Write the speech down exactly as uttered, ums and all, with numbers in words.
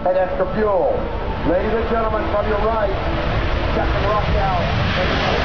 and extra fuel. Ladies and gentlemen, from your right, Captain Rockout.